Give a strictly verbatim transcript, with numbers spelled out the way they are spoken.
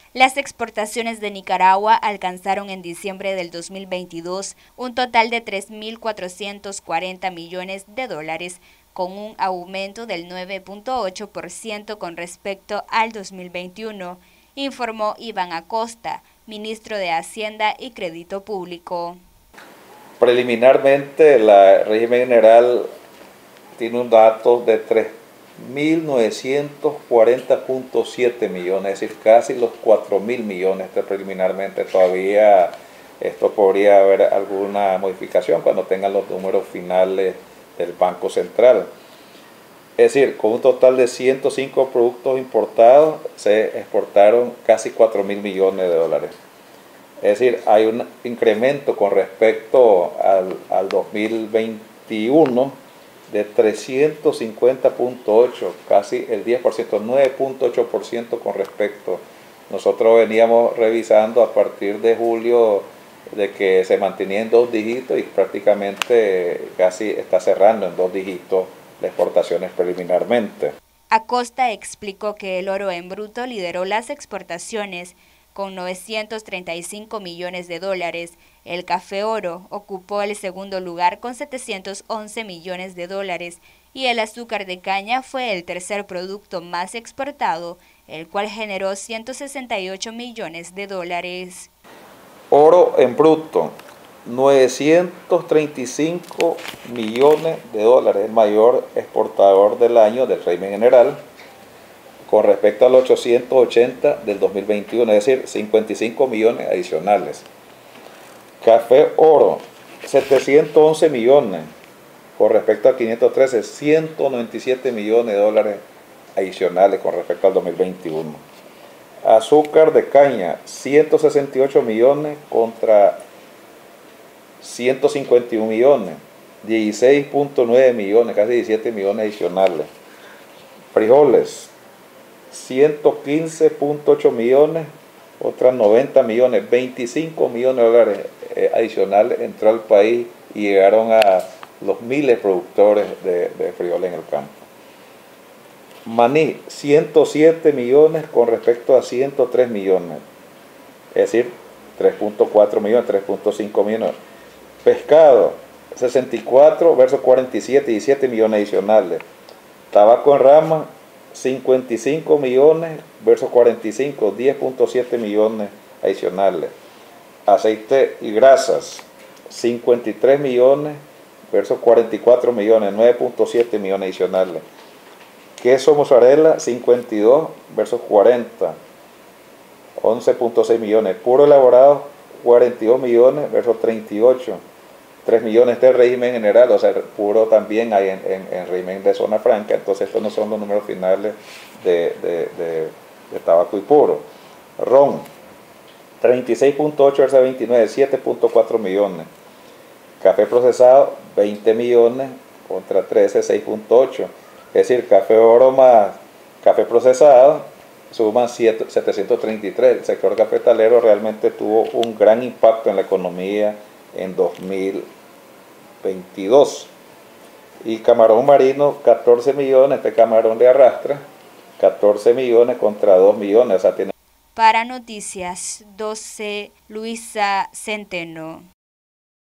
Las exportaciones de Nicaragua alcanzaron en diciembre del dos mil veintidós un total de tres mil cuatrocientos cuarenta millones de dólares, con un aumento del nueve punto ocho por ciento con respecto al dos mil veintiuno, informó Iván Acosta, ministro de Hacienda y Crédito Público. Preliminarmente, el régimen general tiene un dato de tres mil novecientos cuarenta punto siete millones, es decir, casi los cuatro mil millones preliminarmente. Todavía esto podría haber alguna modificación cuando tengan los números finales del Banco Central. Es decir, con un total de ciento cinco productos importados, se exportaron casi cuatro mil millones de dólares. Es decir, hay un incremento con respecto al, al dos mil veintiuno de trescientos cincuenta punto ocho, casi el diez por ciento, nueve punto ocho por ciento con respecto. Nosotros veníamos revisando a partir de julio de que se mantenía en dos dígitos y prácticamente casi está cerrando en dos dígitos las exportaciones preliminarmente. Acosta explicó que el oro en bruto lideró las exportaciones con novecientos treinta y cinco millones de dólares. El café oro ocupó el segundo lugar con setecientos once millones de dólares y el azúcar de caña fue el tercer producto más exportado, el cual generó ciento sesenta y ocho millones de dólares. Oro en bruto, novecientos treinta y cinco millones de dólares, el mayor exportador del año del régimen general, con respecto a los ochocientos ochenta del dos mil veintiuno, es decir, cincuenta y cinco millones adicionales. Café oro, setecientos once millones, con respecto a quinientos trece, ciento noventa y siete millones de dólares adicionales con respecto al dos mil veintiuno. Azúcar de caña, ciento sesenta y ocho millones contra ciento cincuenta y un millones, dieciséis punto nueve millones, casi diecisiete millones adicionales. Frijoles, ciento quince punto ocho millones, otras noventa millones, veinticinco millones de dólares eh, adicionales entró al país y llegaron a los miles de productores de, de frijoles en el campo. Maní, ciento siete millones con respecto a ciento tres millones, es decir, tres punto cuatro millones, tres punto cinco millones. Pescado, sesenta y cuatro versus cuarenta y siete, diecisiete millones adicionales. Tabaco en rama, cincuenta y cinco millones versus cuarenta y cinco, diez punto siete millones adicionales. Aceite y grasas, cincuenta y tres millones versus cuarenta y cuatro millones, nueve punto siete millones adicionales. Queso mozzarella, cincuenta y dos versus cuarenta, once punto seis millones. Puro elaborado, cuarenta y dos millones versus treinta y ocho, tres millones de régimen general, o sea, puro también hay en, en, en régimen de zona franca, entonces estos no son los números finales de, de, de, de tabaco y puro. Ron, treinta y seis punto ocho versus veintinueve, siete punto cuatro millones. Café procesado, veinte millones contra trece, seis punto ocho. Es decir, café oro más café procesado suman setecientos treinta y tres. El sector cafetalero realmente tuvo un gran impacto en la economía en dos mil veintidós. Y camarón marino, catorce millones, este camarón de arrastra, catorce millones contra dos millones. O sea, tiene... Para Noticias doce, Luisa Centeno.